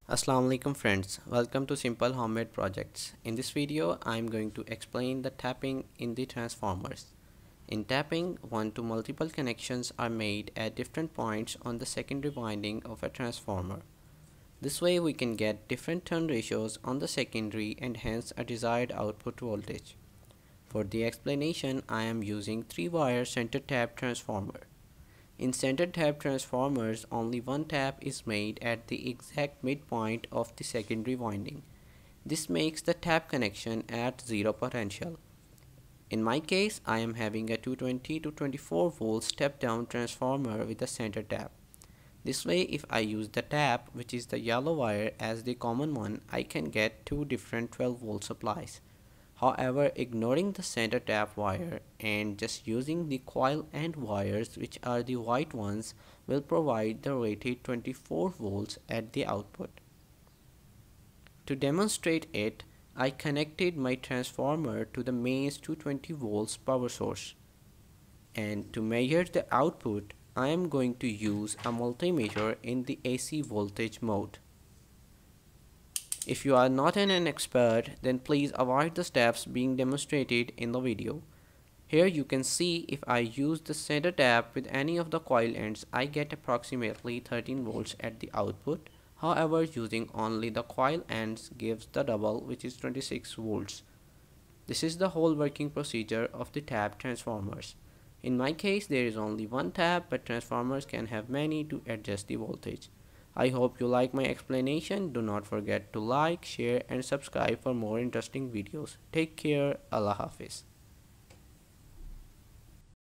Assalam Alaikum Friends, welcome to Simple Homemade Projects. In this video, I am going to explain the tapping in the transformers. In tapping, one to multiple connections are made at different points on the secondary winding of a transformer. This way we can get different turn ratios on the secondary and hence a desired output voltage. For the explanation, I am using 3-wire center tap transformer. In center tap transformers, only one tap is made at the exact midpoint of the secondary winding. This makes the tap connection at zero potential. In my case, I am having a 220 to 24 volt step down transformer with a center tap. This way, if I use the tap, which is the yellow wire, as the common one, I can get two different 12 volt supplies. However, ignoring the center tap wire and just using the coil end wires, which are the white ones, will provide the rated 24 volts at the output. To demonstrate it, I connected my transformer to the mains 220 volts power source. And to measure the output, I am going to use a multimeter in the AC voltage mode. If you are not an expert, then please avoid the steps being demonstrated in the video. Here you can see if I use the center tap with any of the coil ends, I get approximately 13 volts at the output. However, using only the coil ends gives the double, which is 26 volts. This is the whole working procedure of the tap transformers. In my case, there is only one tap, but transformers can have many to adjust the voltage. I hope you like my explanation. Do not forget to like, share and subscribe for more interesting videos. Take care. Allah Hafiz.